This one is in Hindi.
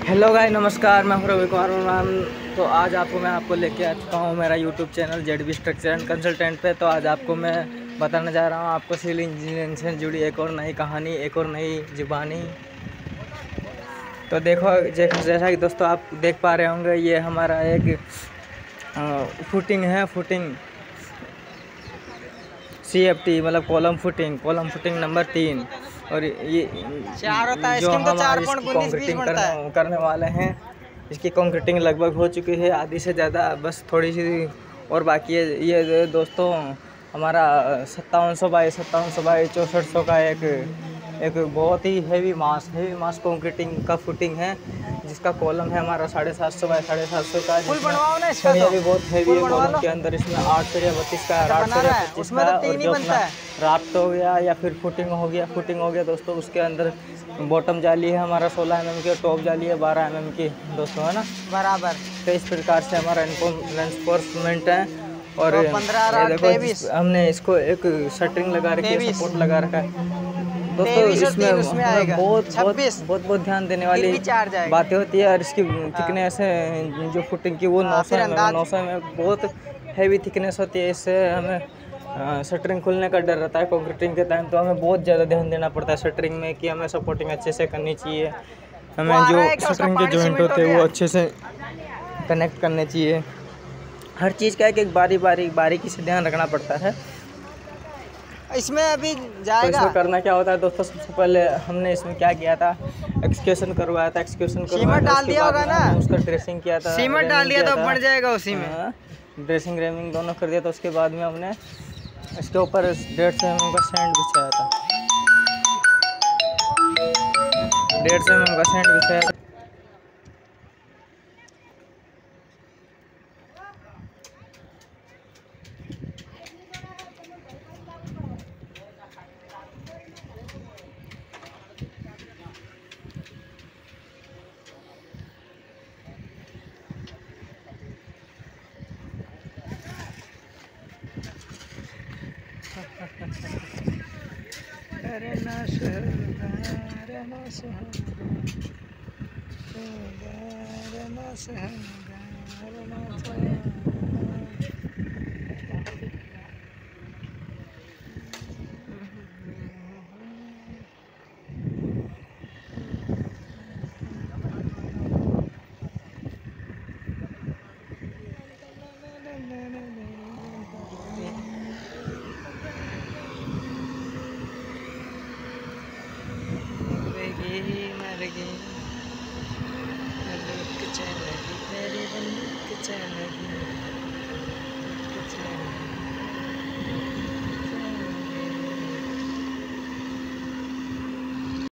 हेलो गाइस, नमस्कार। मैं हूं रवि कुमार मैम। तो आज मैं आपको लेके आ चुका हूं मेरा YouTube channel ZB structure and consultant पे। तो आज आपको मैं बताने जा रहा हूं आपको सिविल इंजीनियरिंग से जुड़ी एक और नई कहानी, एक और नई जुबानी। तो देखो, जैसा कि दोस्तों आप देख पा रहे होंगे, ये हमारा एक फुटिंग है। फुटिंग CFT मतलब कॉलम फुटिंग नंबर 3। और ये जो हम आज इसकी कंक्रीटिंग करने वाले हैं, इसकी कंक्रीटिंग लगभग हो चुकी है, आधी से ज़्यादा, बस थोड़ी सी और बाकी है। ये दोस्तों हमारा 5700 बाई 6400 का एक बहुत ही हैवी मास कंक्रीटिंग का फुटिंग है, जिसका कॉलम है हमारा 750 बाई 750 का। ये भी बहुत हैवी है कॉलम के अंदर। इसमें 8 सरिया 32 का, 8 सरिया 25 का, और जो अपना राफ्ट हो गया या फिर फुटिंग हो गया दोस्तों, उसके अंदर बॉटम जाली है हमारा 16 mm की, और टॉप जाली है 12 mm की दोस्तों, है ना, बराबर। तो इस प्रकार से हमारा एनफोर्समेंट है। और ये देखो, हमने इसको एक शटरिंग लगा रखी है, सपोर्ट लगा रखा है दोस्तों। इसमें हमें बहुत ध्यान देने वाली बातें होती है। और इसकी थिकनेस है जो फुटिंग की, वो 900 में बहुत हैवी थिकनेस होती है। इससे हमें शटरिंग खुलने का डर रहता है कंक्रीटिंग के टाइम। तो हमें बहुत ज़्यादा ध्यान देना पड़ता है शटरिंग में, कि हमें सपोर्टिंग अच्छे से करनी चाहिए, हमें जो शटरिंग के जॉइंट होते हैं वो अच्छे से कनेक्ट करने चाहिए। हर चीज़ का एक बारीकी से ध्यान रखना पड़ता है। इसमें अभी जाएगा। तो इसमें करना क्या होता है दोस्तों, सबसे पहले हमने इसमें क्या किया था, एक्सकेशन करवाया था। सीमेंट डाल दिया होगा ना, उसका ड्रेसिंग किया था, सीमेंट डाल दिया तो बन जाएगा उसी में। ड्रेसिंग रेमिंग दोनों कर दिया था। उसके बाद में हमने इसके ऊपर 150 mm का सैंड बिछाया था। 150 mm का सैंड बिछाया था।